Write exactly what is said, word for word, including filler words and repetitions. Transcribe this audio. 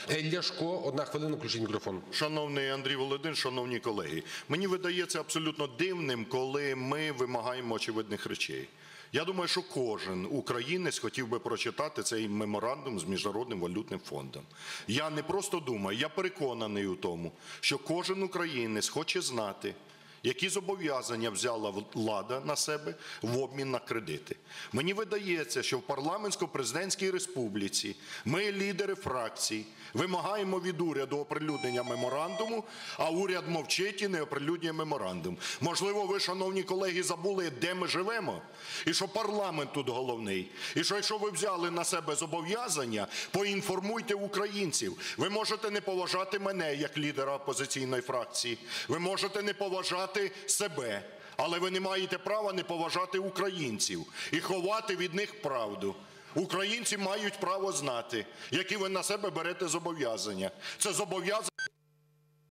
Ляшко, одна хвилина, включіть мікрофон. Шановний Андрій Володимирович, шановні колеги, мені видається абсолютно дивним, коли ми вимагаємо очевидних речей. Я думаю, що кожен українець хотів би прочитати цей меморандум з Міжнародним валютним фондом. Я не просто думаю, я переконаний у тому, що кожен українець хоче знати, які зобов'язання взяла влада на себе в обмін на кредити. Мені видається, що в парламентсько-президентській республіці ми, лідери фракцій, вимагаємо від уряду оприлюднення меморандуму, а уряд мовчить і не оприлюднює меморандум. Можливо, ви, шановні колеги, забули, де ми живемо? І що парламент тут головний? І що якщо ви взяли на себе зобов'язання, поінформуйте українців. Ви можете не поважати мене, як лідера опозиційної фракції. Ви можете не поважати себе, але ви не маєте права не поважати українців і ховати від них правду. Українці мають право знати, які ви на себе берете зобов'язання. Це зобов'язання